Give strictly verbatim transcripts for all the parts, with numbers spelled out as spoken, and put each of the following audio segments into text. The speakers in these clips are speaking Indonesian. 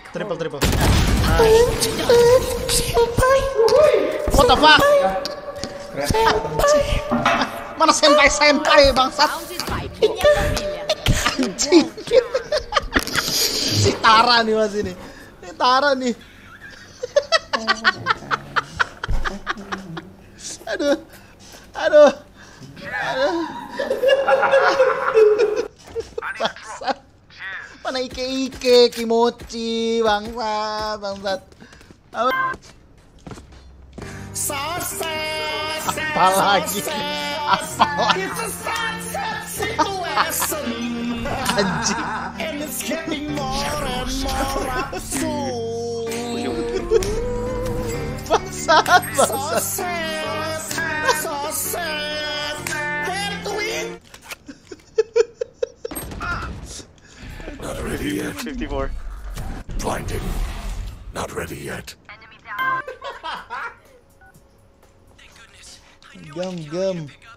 Triple triple. What the fuck? Mana senpai senpai bangsat? Anjing. Si Tara nih mas ini. Ini Tara nih. Aduh. Aduh. Aduh. Bangsat. Mana ike-ike kimochi bangsat, bangsat. Apa lagi? Apa lagi? Anjing. Bangsat, bangsat. Not ready yet. fifty-four. Blinding. Not ready yet. Gem gem.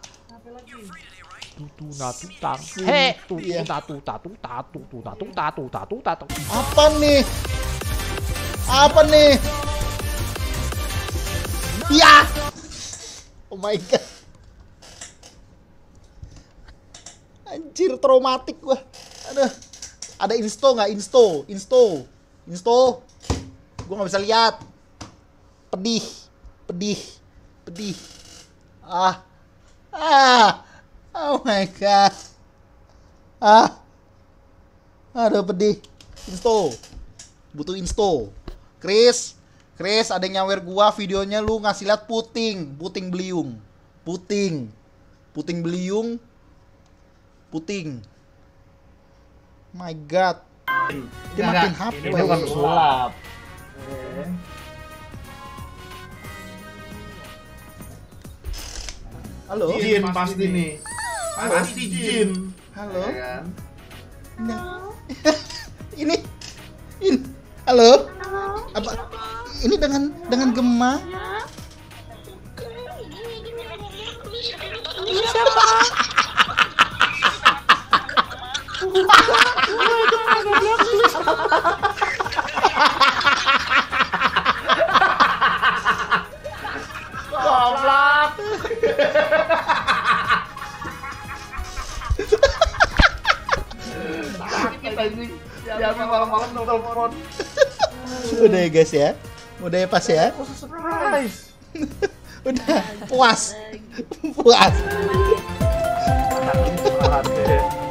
Tutu natu tang. He, tutu tatu tatu tatu tatu tatu tatu tatu. Apa nih? Apa nih? Ya. Oh my god. Anjir traumatik gua. Aduh. Ada insto nggak? Insto, insto, insto. Gua nggak bisa lihat. Pedih, pedih, pedih. Ah, ah, oh my god. Ah, aduh pedih. Insto, butuh insto. Chris, Chris, ada yang nyawer gua videonya lu ngasih lihat puting, puting beliung, puting, puting beliung, puting. My god. Dia makin H P. Ini bukan sulap. Halo. Jin pasti nih. Pasti Jin. Halo. Ya kan? Nah. ini ini halo. Apa ini dengan dengan Gemma? Siapa? Goblok. Sakit anjing. Jangan malam-malam telepon. Udah ya guys ya. Udah ya pas ya. Surprise. Udah puas. Puas. Anak ini curhat deh.